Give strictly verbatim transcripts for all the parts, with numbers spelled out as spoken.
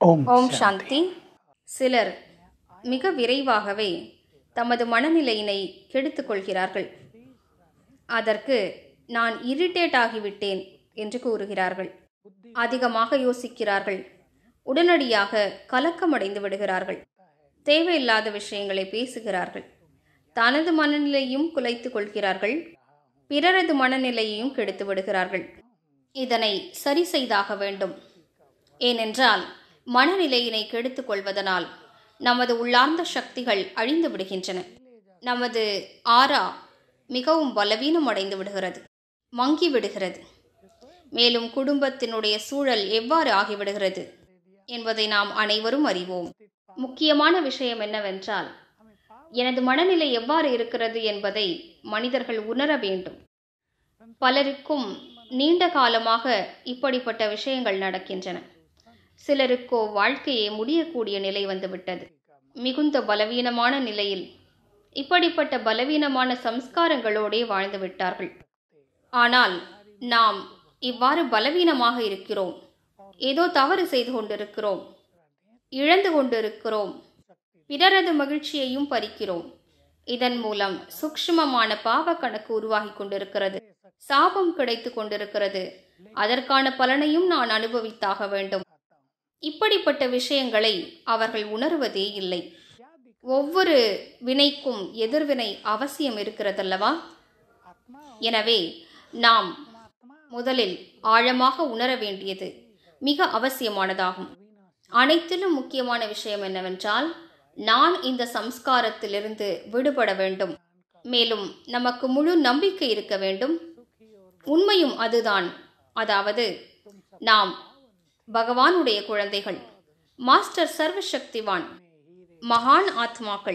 ஓம் ஓம் சாந்தி. சிலர் மிக விரைவாகவே தமது மனநிலையினை கெடுத்துக் கொள்கிறார்கள். அதற்கு நான் இரிட்டேட் ஆகிவிட்டேன் என்று கூறுகிறார்கள். அதிகமாக யோசிக்கிறார்கள். உடனடியாக கலக்கமடைந்து விடுகிறார்கள். தேவையில்லாத விஷயங்களை பேசுகிறார்கள். தனது மனநிலையும் குலைத்துக் கொள்கிறார்கள். பிறரது மனநிலையையும் கெடுத்து விடுகிறார்கள். இதனை சரி செய்தாக வேண்டும். ஏனென்றால் மனநிலையினை கெடுத்துக் கொள்வதனால் நமது உள்ளார்ந்த சக்திகள் அழிந்து விடுகின்றன. நமது ஆரா மிகவும் பலவீனம் அடைந்து விடுகிறது, மங்கி விடுகிறது. மேலும் குடும்பத்தினுடைய சூழல் எவ்வாறு ஆகிவிடுகிறது என்பதை நாம் அனைவரும் அறிவோம். முக்கியமான விஷயம் என்னவென்றால், எனது மனநிலை எவ்வாறு இருக்கிறது என்பதை மனிதர்கள் உணர வேண்டும். பலருக்கும் நீண்ட காலமாக இப்படிப்பட்ட விஷயங்கள் நடக்கின்றன. சிலருக்கோ வாழ்க்கையே முடியக்கூடிய நிலை வந்துவிட்டது. மிகுந்த பலவீனமான நிலையில் இப்படிப்பட்ட பலவீனமான சம்ஸ்காரங்களோடே வாழ்ந்து விட்டார்கள். ஆனால் நாம் இவ்வாறு பலவீனமாக இருக்கிறோம், ஏதோ தவறு செய்து கொண்டிருக்கிறோம், இழந்து கொண்டிருக்கிறோம், பிறரது மகிழ்ச்சியையும் பறிக்கிறோம். இதன் மூலம் சூக்ஷ்மமான பாவ கணக்கு உருவாகி கொண்டிருக்கிறது. சாபம் கிடைத்து கொண்டிருக்கிறது. அதற்கான பலனையும் நான் அனுபவித்தாக வேண்டும். இப்படிப்பட்ட விஷயங்களை அவர்கள் உணர்வதே இல்லை. ஒவ்வொரு வினைக்கும் எதிர்வினை அவசியம் இருக்கிறதல்லவா? எனவே நாம் முதலில் ஆழமாக உணர வேண்டியது மிக அவசியமானதாகும். அனைத்திலும் முக்கியமான விஷயம் என்னவென்றால், நான் இந்த சம்ஸ்காரத்திலிருந்து விடுபட வேண்டும். மேலும் நமக்கு முழு நம்பிக்கை இருக்க வேண்டும். உண்மையும் அதுதான். அதாவது, நாம் பகவானுடைய குழந்தைகள், மாஸ்டர் சர்வசக்திவான், மகான் ஆத்மாக்கள்,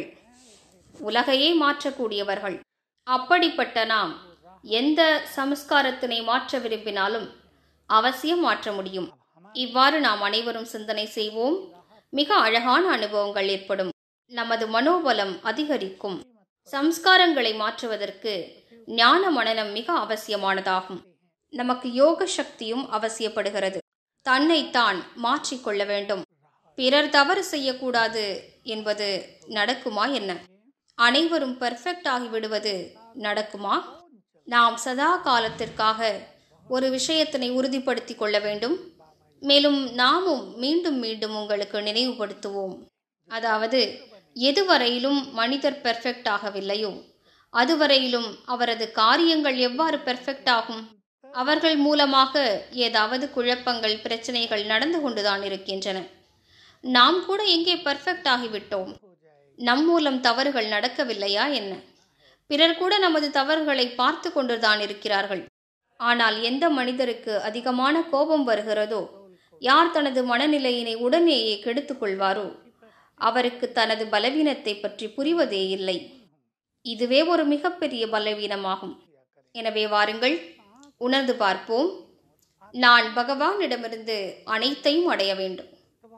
உலகையே மாற்றக்கூடியவர்கள். அப்படிப்பட்ட நாம் எந்த சம்ஸ்காரத்தினை மாற்ற விரும்பினாலும் அவசியம் மாற்ற முடியும். இவ்வாறு நாம் அனைவரும் சிந்தனை செய்வோம். மிக அழகான அனுபவங்கள் ஏற்படும். நமது மனோபலம் அதிகரிக்கும். சம்ஸ்காரங்களை மாற்றுவதற்கு ஞான மனனம் மிக அவசியமானதாகும். நமக்கு யோக சக்தியும் அவசியப்படுகிறது. தன்னைத்தான் மாற்றிக்கொள்ள வேண்டும். பிறர் தவறு செய்யக்கூடாது என்பது நடக்குமா என்ன? அனைவரும் பெர்ஃபெக்ட் ஆகிவிடுவது நடக்குமா? நாம் சதா காலத்திற்காக ஒரு விஷயத்தினை உறுதிப்படுத்திக் கொள்ள வேண்டும். மேலும் நாமும் மீண்டும் மீண்டும் உங்களுக்கு நினைவுபடுத்துவோம். அதாவது, எதுவரையிலும் மனிதர் பெர்ஃபெக்ட் ஆகவில்லையோ அதுவரையிலும் அவரது காரியங்கள் எவ்வாறு பெர்ஃபெக்ட் ஆகும்? அவர்கள் மூலமாக ஏதாவது குழப்பங்கள், பிரச்சனைகள் நடந்து கொண்டுதான் இருக்கின்றன. நாம் கூட எங்கே பெர்ஃபெக்ட் ஆகிவிட்டோம்? நம் மூலம் தவறுகள் நடக்கவில்லையா என்ன? பிறர் கூட நமது தவறுகளை பார்த்து கொண்டுதான் இருக்கிறார்கள். ஆனால் எந்த மனிதருக்கு அதிகமான கோபம் வருகிறதோ, யார் தனது மனநிலையினை உடனேயே கெடுத்துக் கொள்வாரோ, அவருக்கு தனது பலவீனத்தை பற்றி புரிவதே இல்லை. இதுவே ஒரு மிகப்பெரிய பலவீனமாகும். எனவே வாருங்கள், உணர்ந்து பார்ப்போம். நான் பகவானிடமிருந்து அனைத்தையும் அடைய வேண்டும்.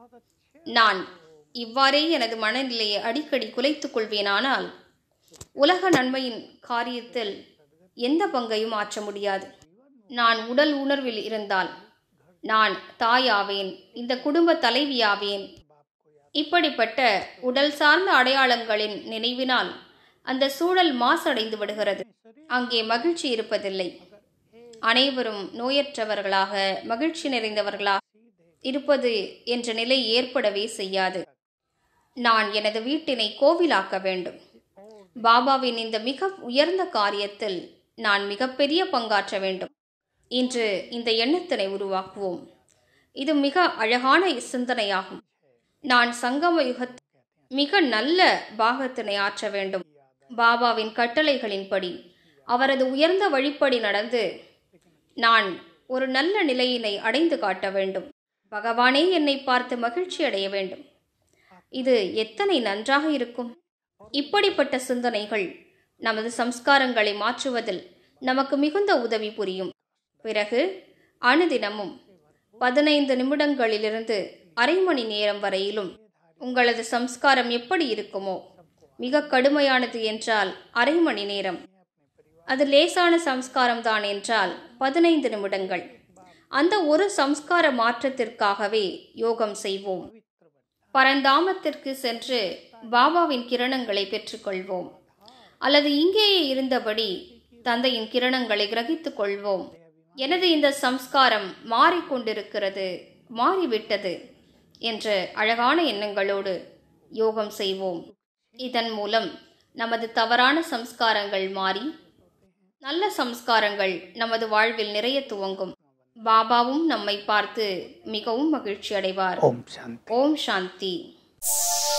நான் இவ்வாறே எனது மனநிலையை அடிக்கடி குலைத்துக் கொள்வேனானால் உலக நன்மையின் காரியத்தில் எந்த பங்கையும் ஆற்ற முடியாது. நான் உடல் உணர்வில் இருந்தால் நான் தாயாவேன், இந்த குடும்ப தலைவியாவேன். இப்படிப்பட்ட உடல் சார்ந்த அடையாளங்களின் நினைவினால் அந்த சூழல் மாசடைந்து விடுகிறது. அங்கே மகிழ்ச்சி இருப்பதில்லை. அனைவரும் நோயற்றவர்களாக, மகிழ்ச்சி நிறைந்தவர்களாக இருப்பது என்ற நிலை ஏற்படவே செய்யாது. நான் எனது வீட்டினை கோவிலாக்க வேண்டும். பாபாவின் இந்த மிக உயர்ந்த காரியத்தில் நான் மிகப்பெரிய பங்காற்ற வேண்டும். இன்று இந்த எண்ணத்தினை உருவாக்குவோம். இது மிக அழகான சிந்தனையாகும். நான் சங்கம யுகத்தில் மிக நல்ல பாகத்தினை ஆற்ற வேண்டும். பாபாவின் கட்டளைகளின்படி, அவரது உயர்ந்த வழிப்படி நடந்து நான் ஒரு நல்ல நிலையினை அடைந்து காட்ட வேண்டும். பகவானே என்னை பார்த்து மகிழ்ச்சி அடைய வேண்டும். இது எத்தனை நன்றாக இருக்கும்! இப்படிப்பட்ட சிந்தனைகள் நமது சம்ஸ்காரங்களை மாற்றுவதில் நமக்கு மிகுந்த உதவி புரியும். பிறகு அனுதினமும் பதினைந்து நிமிடங்களிலிருந்து அரை மணி நேரம் வரையிலும் உங்களது சம்ஸ்காரம் எப்படி இருக்குமோ, மிக கடுமையானது என்றால் அரை மணி நேரம், அது லேசான சம்ஸ்காரம் தான் என்றால் பதினைந்து நிமிடங்கள், அந்த ஒரு சம்ஸ்கார மாற்றத்திற்காகவே யோகம் செய்வோம். பரந்தாமத்திற்கு சென்று பாபாவின் கிரணங்களை பெற்றுக்கொள்வோம், அல்லது இங்கேயே இருந்தபடி தந்தையின் கிரணங்களை கிரகித்துக் கொள்வோம். எனது இந்த சம்ஸ்காரம் மாறிக்கொண்டிருக்கிறது, மாறிவிட்டது என்ற அழகான எண்ணங்களோடு யோகம் செய்வோம். இதன் மூலம் நமது தவறான சம்ஸ்காரங்கள் மாறி நல்ல சம்ஸ்காரங்கள் நமது வாழ்வில் நிறைய துவங்கும். பாபாவும் நம்மை பார்த்து மிகவும் மகிழ்ச்சி அடைவார். ஓம் சாந்தி. ஓம் சாந்தி.